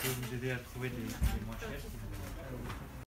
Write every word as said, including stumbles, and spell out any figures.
vous aider à trouver des, des moins chers.